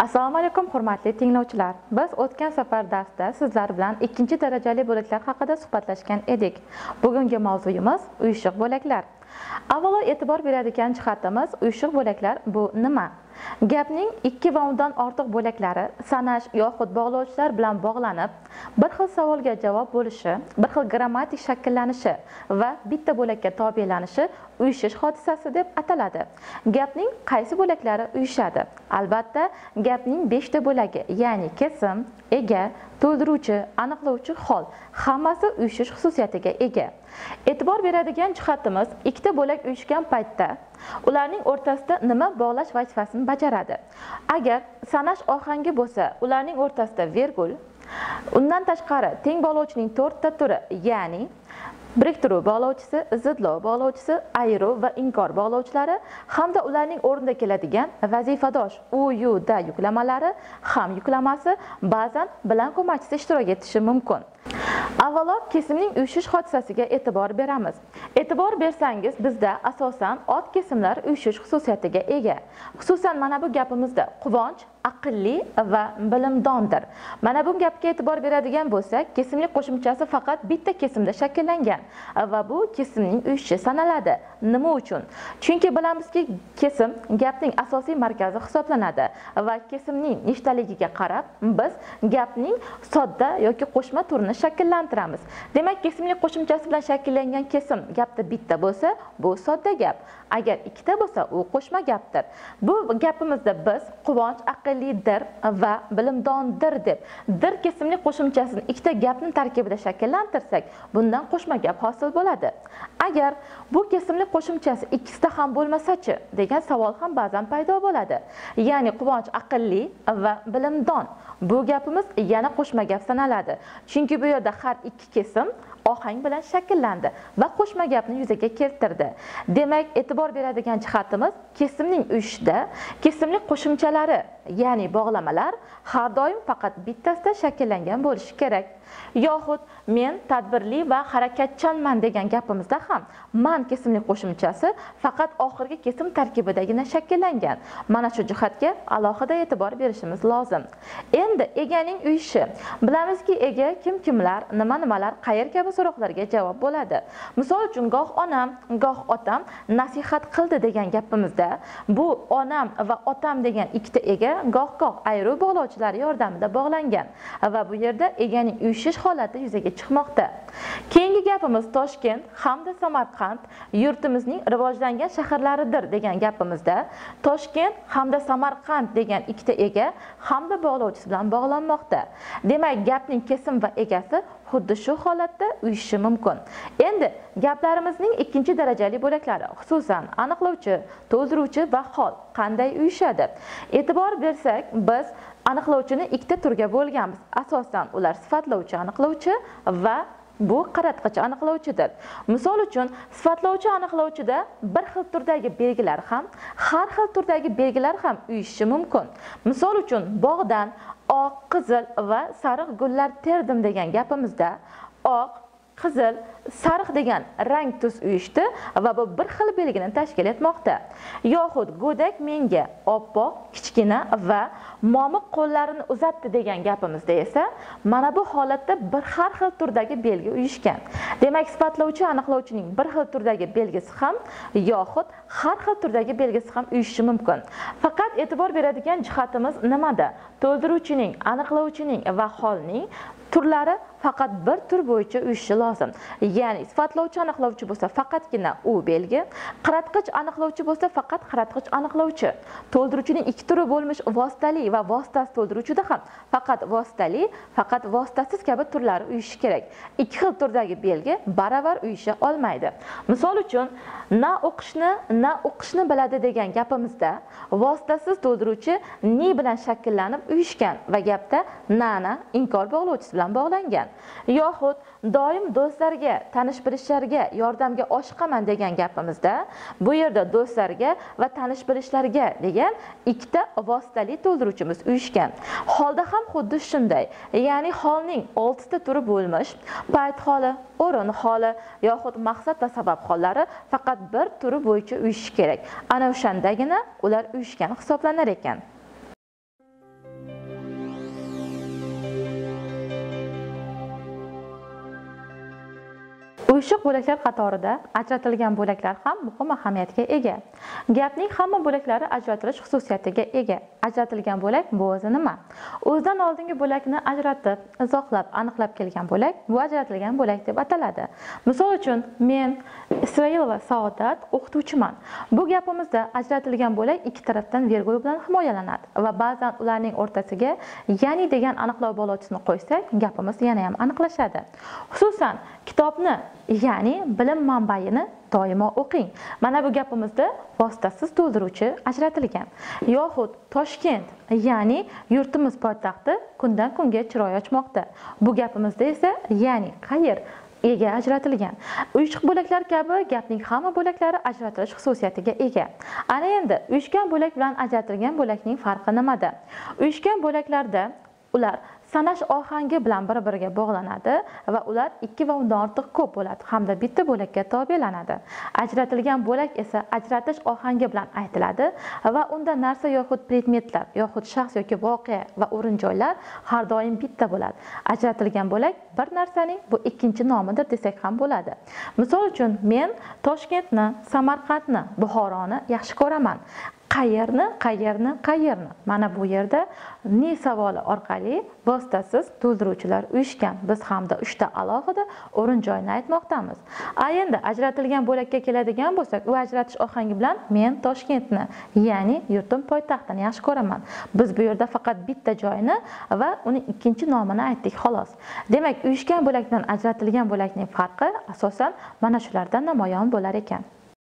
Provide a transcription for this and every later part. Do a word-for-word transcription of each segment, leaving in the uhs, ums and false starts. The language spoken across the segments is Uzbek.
Assalomu alaykum hurmatli tinglovchilar. Biz o'tgan safar darsda sizlar bilan ikkinchi darajali bo'laklar haqida suhbatlashgan edik. Bugungi mavzuyimiz uyushiq bo'laklar. Avvalo e'tibor beradigan jihatimiz uyushiq bo'laklar bu nima? Gapning ikki va undan ortiq bo'laklari sanash yoxud bog'lovchilar bilan bog'lanib, bir xil savolga javob bo'lishi, bir xil grammatik shakllanishi va bitta bo'lakka tobelanishi uyushish hodisasi deb ataladi. Gapning qaysi bo'laklari uyushadi? Albatta, gapning beshta bo'lagi, ya'ni kesim, ega, to'ldiruvchi, aniqlovchi hol hammasi uyushish xususiyatiga ega. E'tibor beradigan jihatimiz ikkita bo'lak uyushgan paytda ularning o'rtasida nima bog'lash vazifasini bajaradi. Agar sanash ohangi bo'lsa, ularning o'rtasida vergul, undan tashqari teng bog'lovchining to'rtta turi, ya'ni biriktiruv bog'lovchisi, zidlov bog'lovchisi, ayruv va inkor bog'lovchilari hamda ularning o'rnida keladigan vazifadosh u, yu, da yuklamalari ham yuklamasi ba'zan bilan ko'makchisi ishtirok etishi mumkin. Avvalo kesimning uyushish hodisasiga e'tibor beramiz. E'tibor bersangiz, bizda asosan ot kesimlar uyushish xususiyatiga ega. Xususan mana bu gapimizda Quvonch aqlli va bilimdondir. Mana bu gapga e'tibor beradigan bo'lsak, kesimlik qo'shimchasi faqat bitta kesimda shakllangan va bu kesimning uyushi sanaladi. Nima uchun? Chunki bilamizki, kesim gapning asosiy markazi hisoblanadi va kesimning nechtaligiga qarab biz gapning sodda yoki qo'shma turini shakllantiramiz. Demak, kesimlik qo'shimchasi bilan shakllangan kesim gapda bitta bo'lsa, bu sodda gap. Agar ikkita bo'lsa, u qo'shma gapdir. Bu gapimizda biz Quvonch aqllidir va bilimdondir deb dir kesimlik qo'shimchasini ikkita gapning tarkibida shakllantirsak, bundan qo'shma gap hosil bo'ladi. Agar bu kesimlik qo'shimchasi ikkisida ham bo'lmasa-chi degan savol ham ba'zan paydo bo'ladi. Ya'ni Quvonch aqlli va bilimdon. Bu gapimiz yana qo'shma gap sanaladi. Chunki bu yerda har ikki kesim ohang bilan shakllandi va qo'shma gapni yuzaga keltirdi. Demak, e'tibor beradigan jihatimiz kesimning uyushida kesimlik qo'shimchalari, ya'ni bog'lamalar har doim faqat bittasida shakllangan bo'lishi kerak. Yoxud men tadbirli va harakatchanman degan gapimizda ham man kesimlik qo'shimchasi faqat oxirgi kesim tarkibidagina shakllangan. Mana shu jihatga alohida e'tibor berishimiz lozim. Endi eganing uyushi. Bilamizki, ega kim-kimlar, nima-nimalar, qayer kabi so'roqlarga javob bo'ladi. Misol uchun, goh onam, goh otam nasihat qildi degan gapimizda bu onam va otam degan ikkita ega goh-goh ayruv bog'lovchilari yordamida bog'langan va bu yerda eganing uyushish holati yuzaga chiqmoqda. Keyingi gapimiz Toshkent hamda Samarqand yurtimizning rivojlangan shaharlaridir degan gapimizda Toshkent hamda Samarqand degan ikkita ega hamda bog'lovchisi bilan bog'lanmoqda. Demak, gapning kesim va egasi xuddi shu holatda uyushi mumkin. Endi gaplarimizning ikkinchi darajali bo'laklari, xususan aniqlovchi, to'ldiruvchi va hol qanday uyushadi? E'tibor bersak, biz aniqlovchini ikkita turga bo'lganmiz. Asosan ular sifatlovchi aniqlovchi va bu qaratqich aniqlovchidir. Misol uchun, sifatlovchi aniqlovchida bir xil turdagi belgilar ham, har xil turdagi belgilar ham uyushi mumkin. Misol uchun, bog'dan oq, qizil va sariq gullar terdim degan gapimizda oq, qizil, sariq degan rang tuz uyushdi va bu bir xil belgini tashkil etmoqda. Yoxud go'dak menga oppoq, kichkina va momiq qo'llarini uzatdi degan gapimizda esa mana bu holatda bir har xil turdagi belgi uyushgan. Demak, sifatlovchi aniqlovchining bir xil turdagi belgisi ham yoxud har xil turdagi belgisi ham uyushi mumkin. Faqat e'tibor beradigan jihatimiz nimada? To'ldiruvchining, aniqlovchining va holning turlari faqat bir tur bo'yicha uyushi lozim. Ya'ni sifatlovchi aniqlovchi bo'lsa faqatgina u belgi, qaratqich aniqlovchi bo'lsa faqat qaratqich aniqlovchi. To'ldiruvchining ikki turi bo'lmish vositali va vositasiz to'ldiruvchida ham faqat vositali, faqat vositasiz kabi turlari uyishi kerak. Ikki xil turdagi belgi baravar uyusha olmaydi. Misol uchun, na o'qishni, na o'qishni biladi degan gapimizda vositasiz to'ldiruvchi ni bilan shakllanib uyushgan va gapda nana inkor bog'lovchisi bilan bog'langan. Yoxud doim do'stlarga, tanish-bilishlarga yordamga oshiqaman degan gapimizda bu yerda do'stlarga va tanish-bilishlarga degan ikkita vositali to'ldiruvchimiz uyushgan. Holda ham xuddi shunday. Ya'ni holning oltita turi bo'lmish, payt holi, o'rin holi yoxud maqsad va sabab hollari faqat bir turi bo'yicha uyushi kerak. Ana o'shandagina ular uyushgan hisoblanar ekan. Uyishiq bo'laklar qatorida ajratilgan bo'laklar ham muhim ahamiyatga ega. Gapning hamma bo'laklari ajratilish xususiyatiga ega. Ajratilgan bo'lak bu o'zi nima? O'zidan oldingi bo'lakni ajratib, izohlab, aniqlab kelgan bo'lak bu ajratilgan bo'lak deb ataladi. Misol uchun, men Isroil va Saodat o'qituvchiman. Bu gapimizda ajratilgan bo'lak ikki tarafdan vergul bilan himoyalanadi va ba'zan ularning o'rtasiga ya'ni degan aniqlov bo'luvchisini qo'ysak, gapimiz yana ham aniqlashadi. Xususan, kitobni, ya'ni bilim manbaini doimo o'qing. Mana bu gapimizda vositasiz to'ldiruvchi ajratilgan. Yoxud Toshkent, ya'ni yurtimiz poytaxti kundan kunga chiroy ochmoqda. Bu gapimizda esa ya'ni qayer ega ajratilgan. Uyishq bo'laklar kabi gapning hamma bo'laklari ajratilish xususiyatiga ega. Ana endi uyushgan bo'lak bilan ajratilgan bo'lakning farqi nimada? Uyushgan bo'laklarda ular sanash ohangi bilan bir-biriga bog'lanadi va ular ikki va undan ortiq ko'p bo'ladi hamda bitta bo'lakka tobelanadi. Ajratilgan bo'lak esa ajratish ohangi bilan aytiladi va unda narsa yoxud predmetlar, yoxud shaxs yoki voqea va o'rin-joylar har doim bitta bo'ladi. Ajratilgan bo'lak bir narsaning bu ikkinchi nomidir desak ham bo'ladi. Misol uchun, men Toshkentni, Samarqandni, Buxoroni yaxshi ko'raman. Qayerni, qayerni, qayerni. Mana bu yerda ne savoli orqali vositasiz to'ldiruvchilar uyushgan. Biz hamda uchta alohida o'rin-joyni aytmoqdamiz. A endi ajratilgan bo'lakka keladigan bo'lsak, u ajratish ohangi bilan men Toshkentni, ya'ni yurtim poytaxtini yaxshi ko'raman. Biz bu yerda faqat bitta joyni va uning ikkinchi nomini aytdik xolos. Demak, uyushgan bo'lak bilan ajratilgan bo'lakning farqi asosan mana shulardan namoyon bo'lar ekan.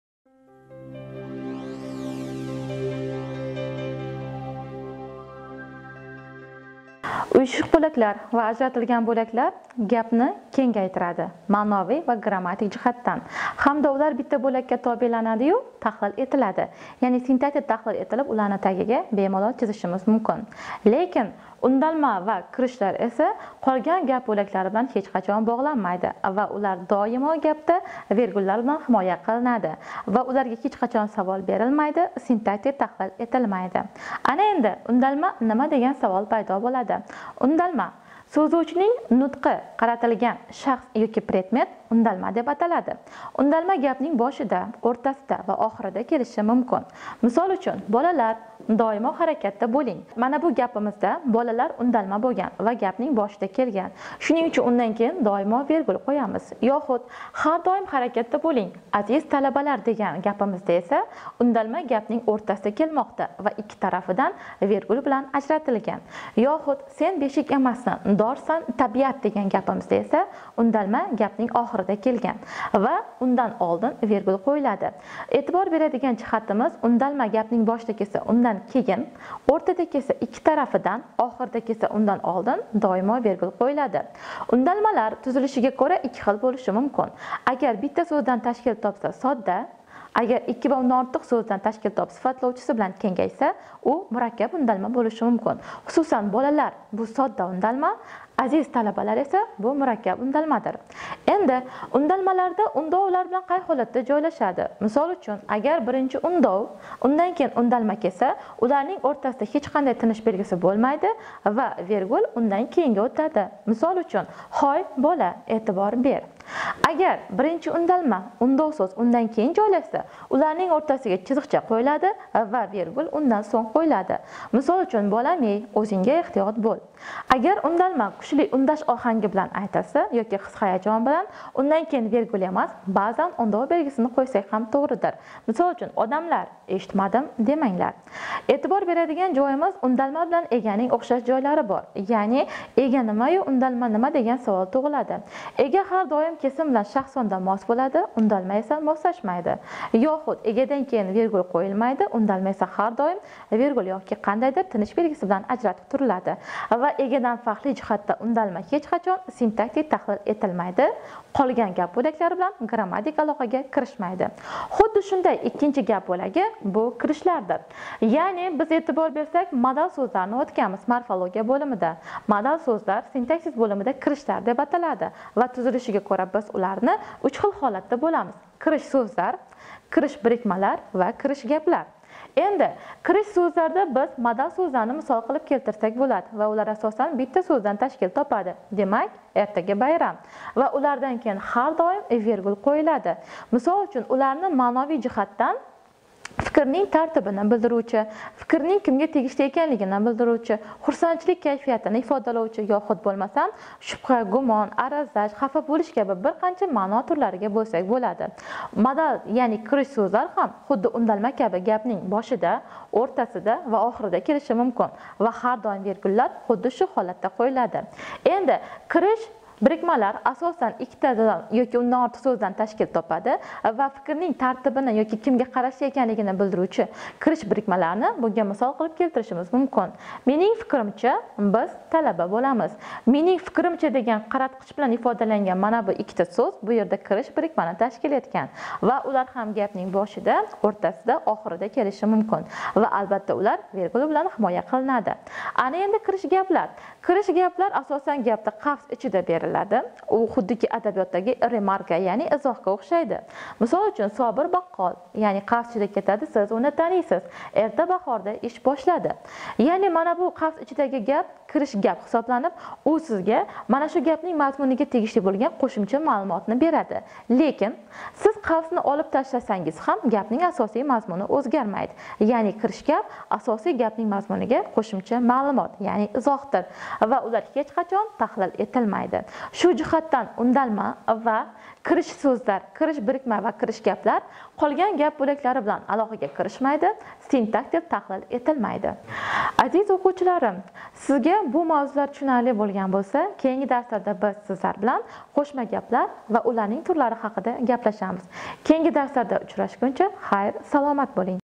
Uyishiq bo'laklar va ajratilgan bo'laklar gapni kengaytiradi, ma'noviy va grammatik jihatdan. Hamda ular bitta bo'lakka tobelanadi-yu, tahlil etiladi. Ya'ni sintaktik tahlil etilib, ularning tagiga bemalol chizishimiz mumkin. Lekin undalma va kirishlar esa qolgan gap bo'laklari bilan hech qachon bog'lanmaydi va ular doimo gapda vergullar bilan himoya qilinadi va ularga hech qachon savol berilmaydi, sintaktik tahlil etilmaydi. Ana endi undalma nima degan savol paydo bo'ladi. Undalma so'zuvchining nutqi qaratilgan shaxs yoki predmet undalma deb ataladi. Undalma gapning boshida, o'rtasida va oxirida kelishi mumkin. Misol uchun, bolalar doimo harakatda bo'ling. Mana bu gapimizda bolalar undalma bo'lgan va gapning boshida kelgan. Shuning uchun undan keyin doimo vergul qo'yamiz. Yoxud har doim harakatda bo'ling, aziz talabalar degan gapimizda esa undalma gapning o'rtasida kelmoqda va ikki tarafidan vergul bilan ajratilgan. Yoxud sen beshik emassan, dorsan tabiat degan gapimizda esa undalma gapning oxirida kelgan va undan oldin vergul qo'yiladi. E'tibor beradigan jihatimiz, undalma gapning boshida kelsa undan keyin, o'rtada kelsa ikki tarafidan, oxirida kelsa undan oldin doimo vergul qo'yiladi. Undalmalar tuzilishiga ko'ra ikki xil bo'lishi mumkin. Agar bitta so'zdan tashkil topsa sodda, agar ikki va undan ortiq so'zdan tashkil top sifatlovchisi bilan kengaysa, u murakkab undalma bo'lishi mumkin. Xususan, bolalar bu sodda undalma, aziz talabalar esa bu murakkab undalmadir. Endi undalmalarda undovlar bilan qay holatda joylashadi? Misol uchun, agar birinchi undov, undan keyin undalma kelsa, ularning o'rtasida hech qanday tinish belgisi bo'lmaydi va vergul undan keyinga o'tadi. Misol uchun, hoy bola, e'tibor ber. Agar birinchi undalma, undov so'z undan keyin joylashsa, ularning o'rtasiga chiziqcha qo'yiladi va vergul undan so'ng qo'yiladi. Misol uchun, bolam, ey, o'zingga ehtiyot bo'l. Agar undalma kuchli undash ohangi bilan aytilsa yoki his-hayajon bilan, undan keyin vergul emas, ba'zan undov belgisini qo'ysak ham to'g'ridir. Misol uchun, odamlar, eshitmadim demanglar. E'tibor beradigan joyimiz, undalma bilan eganing o'xshash joylari bor. Ya'ni ega nima-yu, undalma nima degan savol tug'iladi. Ega har doim kesim bilan shaxsonda mos bo'ladi, undalma esa moslashmaydi. Yoxud egadan keyin vergul qo'yilmaydi, undalma esa har doim vergul yoki qandaydir tinish belgisi bilan ajratib turiladi. Va egadan farqli jihatda undalma hech qachon sintaktik tahlil etilmaydi. Qolgan gap bo'laklari bilan grammatik aloqaga kirishmaydi. Xuddi shunday ikkinchi gap bo'lagi bu kirishlardir. Ya'ni biz e'tibor bersak, modal so'zlarni o'tganmiz morfologiya bo'limida. Modal so'zlar sintaksis bo'limida kirishlar deb ataladi va tuzilishiga ko'ra biz ularni uch xil holatda bo'lamiz. Kirish so'zlar, kirish birikmalar va kirish gaplar. Endi kirish so'zlarda biz modal so'zlarni misol qilib keltirsak bo'ladi va ular asosan bitta so'zdan tashkil topadi. Demak, ertaga bayram va ulardan keyin har doim vergul qo'yiladi. Misol uchun ularni ma'naviy jihatdan fikrning tartibini bildiruvchi, fikrning kimga tegishli ekanligini bildiruvchi, xursandchilik kayfiyatini ifodalovchi yoxud bo'lmasam shubha, gumon, arazlash, xafa bo'lish kabi bir qancha ma'no turlariga bo'lsak bo'ladi. Modal, ya'ni kirish so'zlar ham xuddi undalma kabi gapning boshida, o'rtasida va oxirida kelishi mumkin va har doim vergullar xuddi shu holatda qo'yiladi. Endi kirish birikmalar asosan ikkitadan yoki undan ortiq so'zdan tashkil topadi va fikrning tartibini yoki kimga qarashli ekanligini bildiruvchi kirish birikmalarini bunga misol qilib keltirishimiz mumkin. Mening fikrimcha biz talaba bo'lamiz. Mening fikrimcha degan qaratqich bilan ifodalangan mana bu ikkita so'z bu yerda kirish birikmani tashkil etgan va ular ham gapning boshida, o'rtasida, oxirida kelishi mumkin va albatta ular vergul bilan himoya qilinadi. Ana endi kirish gaplar. Kirish gaplar asosan gapda qavs ichida beriladi. U xuddiki adabiyotdagi remarka, ya'ni izohga o'xshaydi. Misol uchun Sobir baqqol, ya'ni qavs ichida ketadi, siz uni taniysiz. Erta bahorda ish boshladi. Ya'ni mana bu qavs ichidagi gap kirish gap hisoblanib, u sizga mana shu gapning mazmuniga tegishli bo'lgan qo'shimcha ma'lumotni beradi. Lekin siz qavsni olib tashlasangiz ham gapning asosiy mazmuni o'zgarmaydi. Ya'ni kirish gap asosiy gapning mazmuniga qo'shimcha ma'lumot, ya'ni izohdir va ular hech qachon tahlil etilmaydi. Shu jihatdan undalma va kirish so'zlar, kirish birikma va kirish gaplar qolgan gap bo'laklari bilan aloqaga kirishmaydi, sintaks deb tahlil etilmaydi. Aziz o'quvchilarim, sizga bu mavzular tushunarli bo'lgan bo'lsa, keyingi darslarda biz sizlar bilan qo'shma gaplar va ularning turlari haqida gaplashamiz. Keyingi darslarda uchrashguncha xayr, salomat bo'ling.